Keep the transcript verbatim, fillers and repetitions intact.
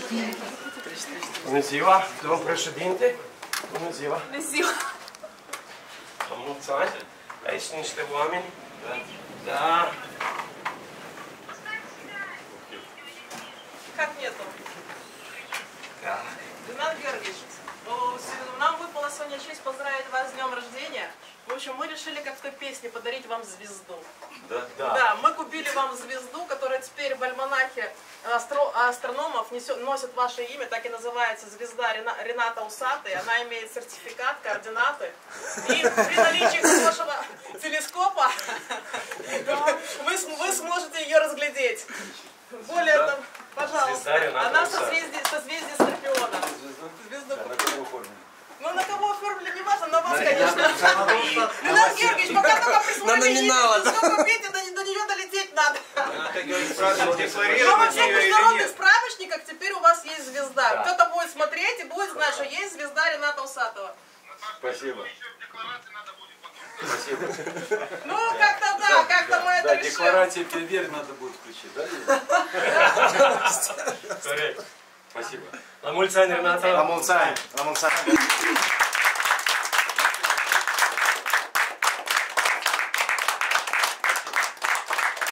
Bună ziua, domn președinte. Bună ziua. Bună ziua. La mulți ani. Aici sunt niște oameni. Da. Как нету? Да. Иван Георгиевич, нам выпала сегодня честь поздравить вас с днем рождения. В общем, мы решили, как в той песне, подарить вам звезду. Да? Да. Да, мы купили вам звезду, которая теперь в альманахе астро астрономов несет, носит ваше имя, так и называется звезда Рената Усатый. Она имеет сертификат, координаты. И при наличии хорошего телескопа вы, вы сможете ее разглядеть. Более того, пожалуйста, она в созвездии, созвездии Скорпиона. Звезду. Ну, на кого оформили, не важно, на вас, конечно. Иван Георгиевич, пока только при своем телескоп купите, до нее долететь надо. Но во всех международных справочниках теперь у вас есть звезда. Кто-то будет смотреть и будет знать, что есть звезда Рената Усатого. Спасибо. Спасибо. Ну, как-то да, как-то мы это решим. Декларации переверь надо будет включить, да? Corect. Спасибо. La mulți ani, Renata. La mulți ani. La mulți ani.